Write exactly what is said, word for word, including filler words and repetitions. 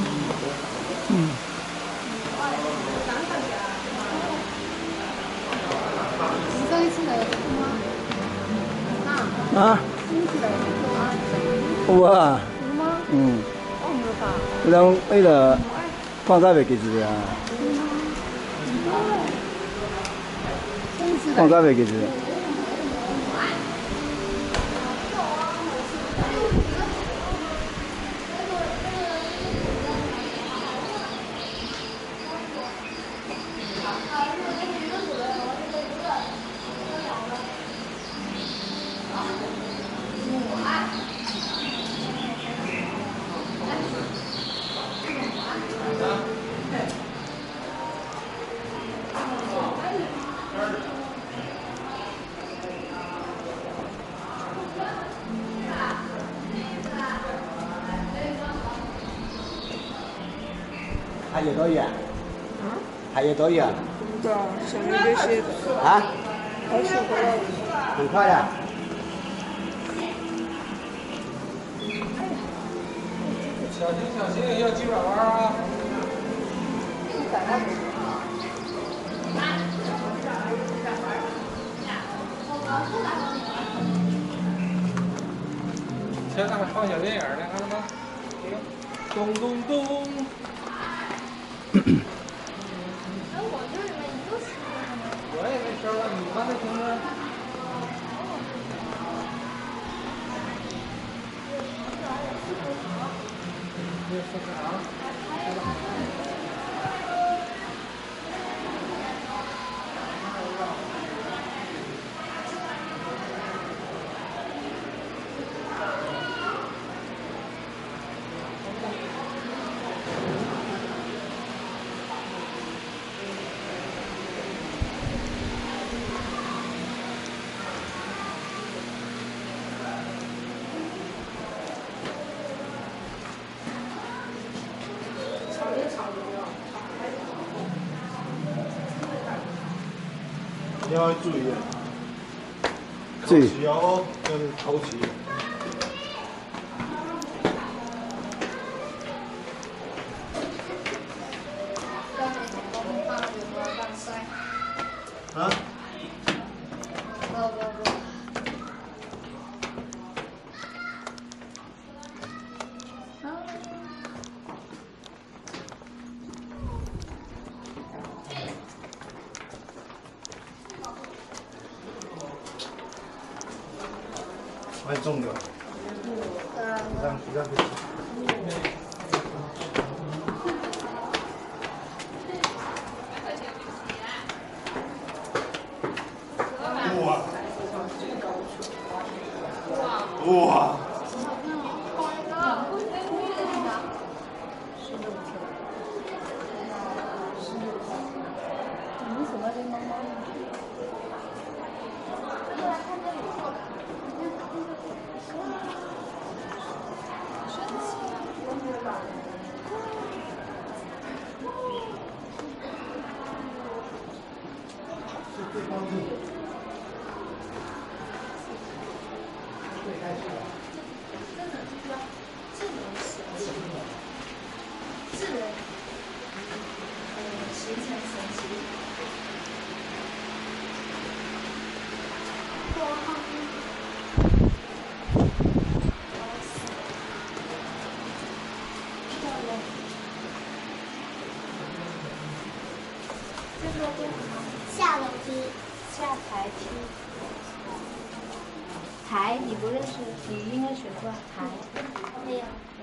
嗯。 你上一次来过吗？ 啊？ 上一次来过吗？ 有啊。 有吗？ 嗯。 我唔知吧。 迄种迄个看甲袂记住啊。看甲袂记住。 还有多远？ 啊？ 还有多远？ 不知道，下面这些。 啊？ 快出国了。 很快呀。 小心小心，要急转弯啊！前那还放小电影呢，看到吗？咚咚咚。 哎，我这里面一个十个。 我也没声了，你刚才听着。这是啥？ 你要注意， 注意。 起哦，要是头起。啊？ 不不不。 蛮重的。这样这样可以。哇！哇！ 你什么的猫猫？ 对方是。 智人，呃，形成神奇。下楼梯，下台梯。台你不认识，你应该学过台。没有。